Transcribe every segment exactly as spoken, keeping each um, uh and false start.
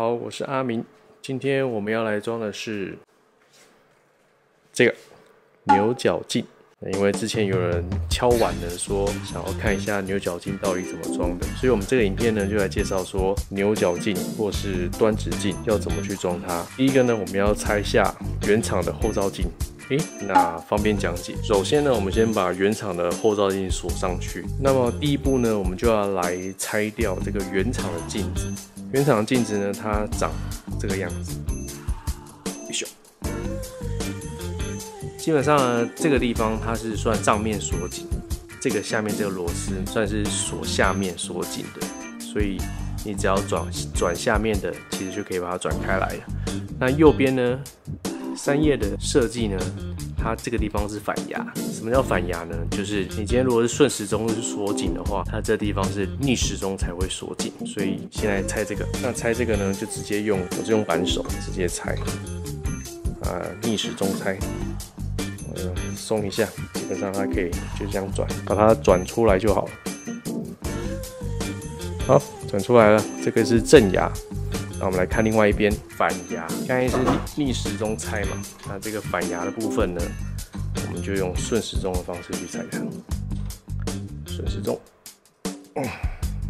好，我是阿明。今天我们要来装的是这个牛角镜，因为之前有人敲碗的说想要看一下牛角镜到底怎么装的，所以我们这个影片呢就来介绍说牛角镜或是端直镜要怎么去装它。第一个呢，我们要拆下原厂的后照镜。诶，那方便讲解。首先呢，我们先把原厂的后照镜锁上去。那么第一步呢，我们就要来拆掉这个原厂的镜子。原厂的镜子呢，它长这个样子。よいしょ。基本上呢，这个地方它是算上面锁紧，这个下面这个螺丝算是锁下面锁紧的，所以你只要转转下面的，其实就可以把它转开来了。那右边呢？三叶的设计呢，它这个地方是反牙。什么叫反牙呢？就是你今天如果是顺时钟是锁紧的话，它这地方是逆时钟才会锁紧。所以现在拆这个，那拆这个呢，就直接用，我是用扳手直接拆，啊，逆时钟拆，呃，松一下，基本上它可以就这样转，把它转出来就好了。好，转出来了，这个是正牙。那我们来看另外一边反牙，刚才是逆时钟拆嘛，那这个反牙的部分呢，我们就用顺时钟的方式去拆它。顺时钟，嗯，よ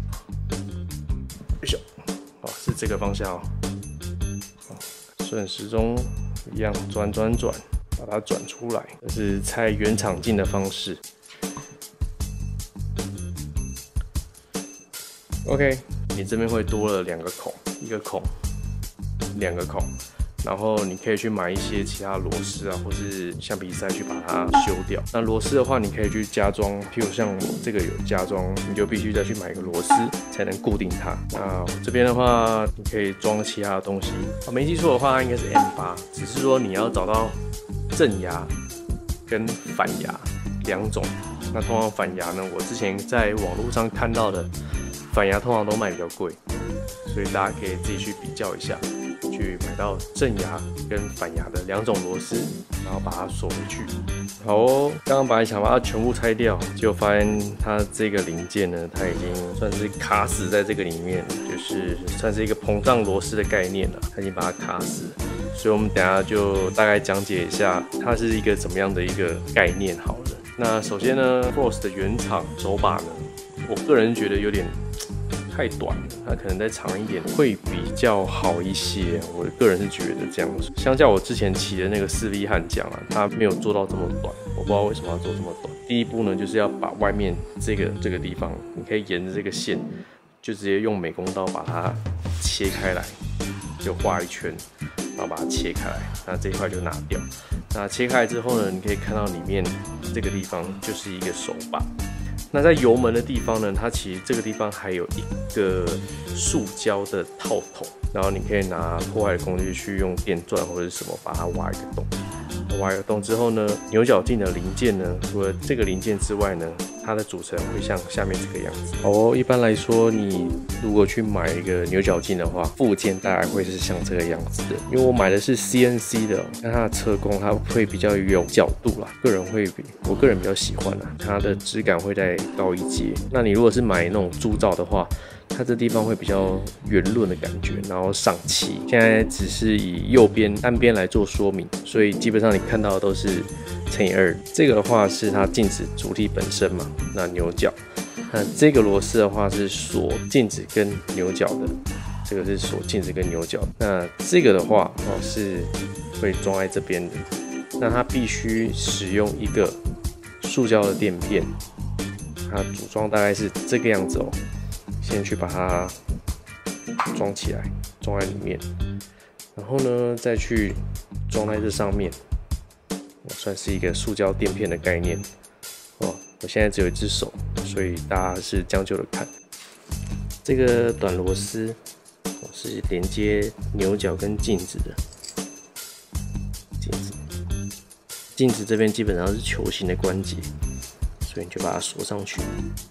いしょ，哦，是这个方向哦。顺时钟一样转转转，把它转出来，这是拆原厂镜的方式。OK， 你这边会多了两个孔。一个孔，两个孔，然后你可以去买一些其他螺丝啊，或是橡皮塞去把它修掉。那螺丝的话，你可以去加装，譬如像我这个有加装，你就必须再去买个螺丝才能固定它。那这边的话，你可以装其他的东西。我没记错的话，它应该是 M 八， 只是说你要找到正牙跟反牙两种。那通常反牙呢，我之前在网络上看到的反牙通常都卖比较贵。所以大家可以自己去比较一下，去买到正牙跟反牙的两种螺丝，然后把它锁回去。好哦，刚刚本来想把它全部拆掉，结果发现它这个零件呢，它已经算是卡死在这个里面，就是算是一个膨胀螺丝的概念了，它已经把它卡死了。所以我们等一下就大概讲解一下它是一个怎么样的一个概念好了。那首先呢 ，Force 的原厂手把呢，我个人觉得有点太短了，它可能再长一点会比较好一些。我个人是觉得这样，相较我之前骑的那个四 V 悍将啊，它没有做到这么短，我不知道为什么要做这么短。第一步呢，就是要把外面这个这个地方，你可以沿着这个线，就直接用美工刀把它切开来，就画一圈，然后把它切开来，那这一块就拿掉。那切开来之后呢，你可以看到里面这个地方就是一个手把。那在油门的地方呢，它其实这个地方还有一个塑胶的套筒，然后你可以拿破坏的工具去用电钻或者是什么把它挖一个洞。挖一个洞之后呢，牛角镜的零件呢，除了这个零件之外呢，它的组成会像下面这个样子。哦，一般来说，你如果去买一个牛角镜的话，附件大概会是像这个样子的。因为我买的是 C N C 的，那它的车工它会比较有角度啦，个人会比我个人比较喜欢啦，它的质感会再高一阶。那你如果是买那种铸造的话，它这地方会比较圆润的感觉，然后上漆。现在只是以右边单边来做说明，所以基本上你看到的都是乘以二。这个的话是它镜子主体本身嘛，那牛角。那这个螺丝的话是锁镜子跟牛角的，这个是锁镜子跟牛角。那这个的话哦是会装在这边的，那它必须使用一个塑胶的垫片，它组装大概是这个样子哦。先去把它装起来，装在里面，然后呢，再去装在这上面，算是一个塑胶垫片的概念。哦，我现在只有一只手，所以大家是将就的看。这个短螺丝是连接牛角跟镜子的，镜子，镜子这边基本上是球形的关节，所以你就把它锁上去。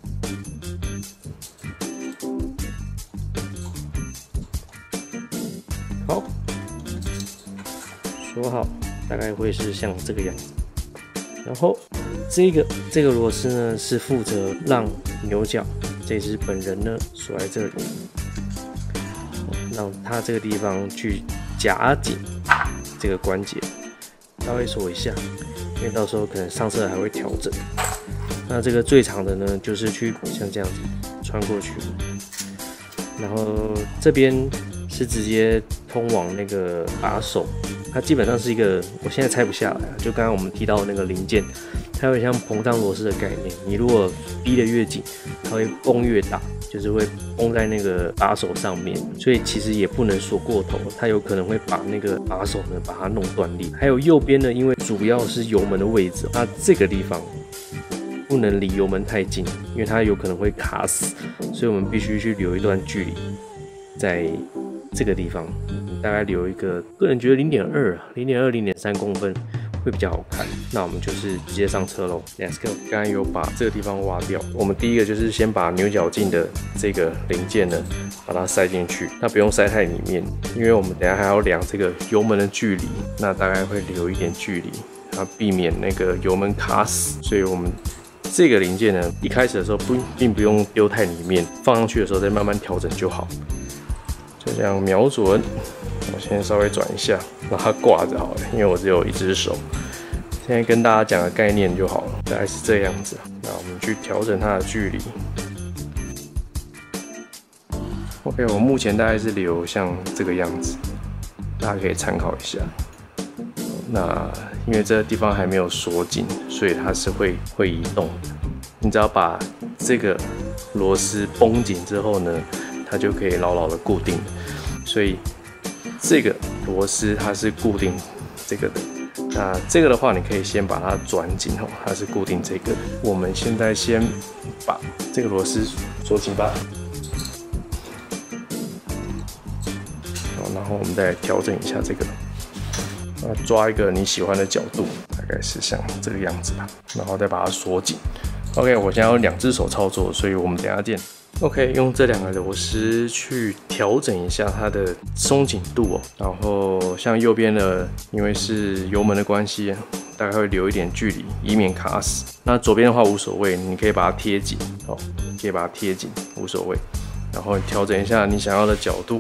好，锁好，大概会是像这个样子。然后这个这个螺丝呢，是负责让牛角这只本人呢锁在这里。 让它这个地方去夹紧这个关节，稍微锁一下，因为到时候可能上色还会调整。那这个最长的呢，就是去像这样子穿过去，然后这边是直接通往那个把手，它基本上是一个，我现在拆不下来，就刚刚我们提到的那个零件，它有点像膨胀螺丝的概念。你如果逼得越紧，它会绷越大，就是会绷在那个把手上面，所以其实也不能锁过头，它有可能会把那个把手呢把它弄断裂。还有右边呢，因为主要是油门的位置，那这个地方不能离油门太近，因为它有可能会卡死，所以我们必须去留一段距离，在这个地方大概留一个，个人觉得零点二、零点二、零点三公分会比较好看。那我们就是直接上车喽 ，Let's go！ 刚刚有把这个地方挖掉，我们第一个就是先把牛角镜的这个零件呢，把它塞进去。那不用塞太里面，因为我们等一下还要量这个油门的距离，那大概会留一点距离，然后避免那个油门卡死。所以我们这个零件呢，一开始的时候不并不用丢太里面，放上去的时候再慢慢调整就好。就这样瞄准，我先稍微转一下，让它挂着好了，因为我只有一只手。现在跟大家讲的概念就好了，大概是这样子。那我们去调整它的距离。OK， 我目前大概是留像这个样子，大家可以参考一下。那因为这个地方还没有锁紧，所以它是会会移动的。你只要把这个螺丝绷紧之后呢，它就可以牢牢的固定。所以这个螺丝它是固定这个的。那这个的话，你可以先把它转紧哦，它是固定这个的。我们现在先把这个螺丝锁紧吧。然后我们再调整一下这个。那抓一个你喜欢的角度，大概是像这个样子吧，然后再把它锁紧。OK， 我现在有两只手操作，所以我们等一下见。OK， 用这两个螺丝去调整一下它的松紧度哦。然后像右边的，因为是油门的关系，大概会留一点距离，以免卡死。那左边的话无所谓，你可以把它贴紧哦，你可以把它贴紧，无所谓。然后调整一下你想要的角度，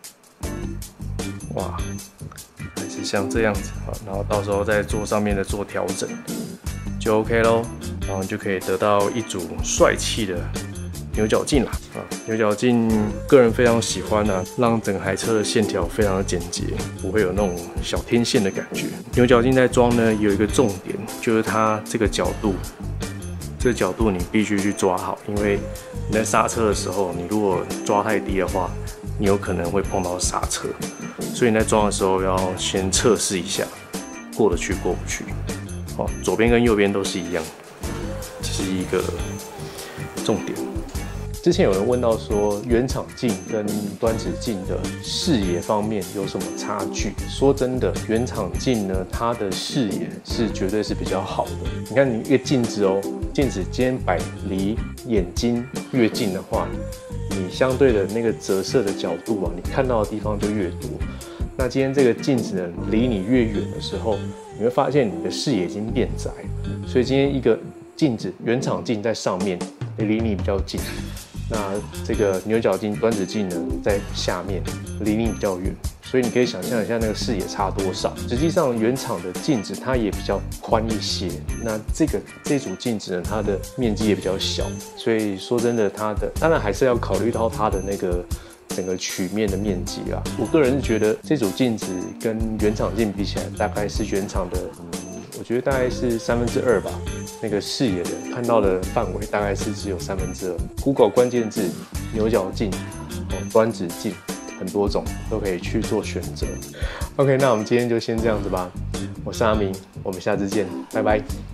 哇。像这样子啊，然后到时候再做上面的做调整，就 OK 咯。然后你就可以得到一组帅气的牛角镜啦啊！牛角镜个人非常喜欢啊，让整台车的线条非常的简洁，不会有那种小天线的感觉。牛角镜在装呢有一个重点，就是它这个角度，这个角度你必须去抓好，因为你在刹车的时候，你如果抓太低的话，你有可能会碰到刹车。所以你在装的时候要先测试一下，过得去过不去。好，左边跟右边都是一样，这是一个重点。之前有人问到说，原厂镜跟端子镜的视野方面有什么差距？说真的，原厂镜呢，它的视野是绝对是比较好的。你看，你一个镜子哦，镜子今天摆离眼睛越近的话，你相对的那个折射的角度啊，你看到的地方就越多。那今天这个镜子呢，离你越远的时候，你会发现你的视野已经变窄。所以今天一个镜子原厂镜在上面，离你比较近。那这个牛角镜、端子镜呢，在下面，离你比较远。所以你可以想象一下那个视野差多少。实际上原厂的镜子它也比较宽一些，那这个这组镜子呢，它的面积也比较小，所以说真的，它的当然还是要考虑到它的那个整个曲面的面积啦。我个人是觉得这组镜子跟原厂镜比起来，大概是原厂的，嗯，我觉得大概是三分之二吧。那个视野的看到的范围大概是只有三分之二。Google 关键字牛角镜、端子镜。很多种都可以去做选择。OK， 那我们今天就先这样子吧。我是阿明，我们下次见，拜拜。